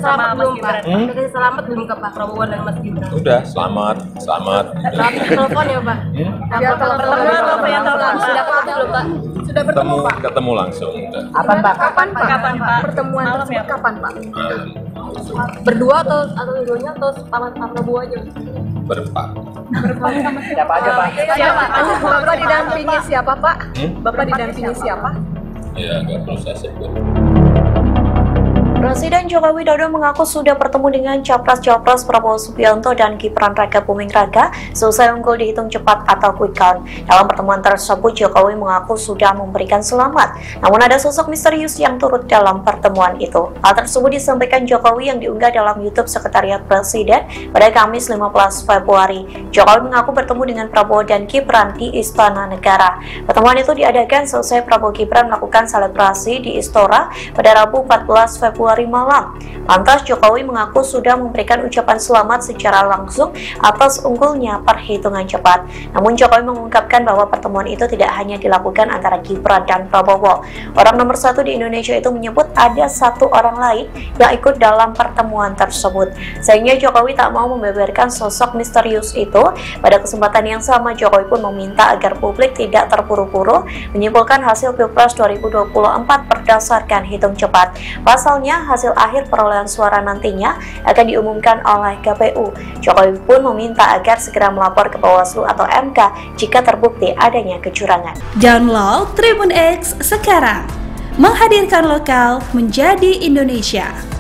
selamat belum Pak? Gibran? Udah kasih selamat belum ke Pak Prabowo dan Mas Gibran? Udah, selamat. Telepon ya Pak? Pertemuan atau pernyataan langsung? Sudah ketemu belum Pak? Sudah bertemu Pak? Ketemu langsung. Udah. Kapan Pak? Kapan Pak? Pertemuan Malam tersebut ya? kapan Pak? Malam. Berdua atau dua-duanya atau Pak Prabowo aja? Berempat. Siapa aja Pak? Siapa? Bapak didampingi siapa Pak? Bapak didampingi siapa? Ya, nggak perlu saya sebut. Presiden Joko Widodo mengaku sudah bertemu dengan Capres-Cawapres Prabowo Subianto dan Gibran Raka Buming Raka selesai unggul dihitung cepat atau quick count. Dalam pertemuan tersebut, Jokowi mengaku sudah memberikan selamat. Namun ada sosok misterius yang turut dalam pertemuan itu. Hal tersebut disampaikan Jokowi yang diunggah dalam YouTube Sekretariat Presiden pada Kamis 15 Februari. Jokowi mengaku bertemu dengan Prabowo dan Gibran di Istana Negara. Pertemuan itu diadakan selesai Prabowo Gibran melakukan selebrasi di Istora pada Rabu 14 Februari malam. Lantas Jokowi mengaku sudah memberikan ucapan selamat secara langsung atas unggulnya perhitungan cepat. Namun Jokowi mengungkapkan bahwa pertemuan itu tidak hanya dilakukan antara Gibran dan Prabowo. Orang nomor satu di Indonesia itu menyebut ada satu orang lain yang ikut dalam pertemuan tersebut. Sehingga Jokowi tak mau membeberkan sosok misterius itu. Pada kesempatan yang sama, Jokowi pun meminta agar publik tidak terburu-buru menyimpulkan hasil Pilpres 2024 berdasarkan hitung cepat. Pasalnya, hasil akhir perolehan suara nantinya akan diumumkan oleh KPU. Jokowi pun meminta agar segera melapor ke Bawaslu atau MK jika terbukti adanya kecurangan. Download Tribun X sekarang, menghadirkan lokal menjadi Indonesia.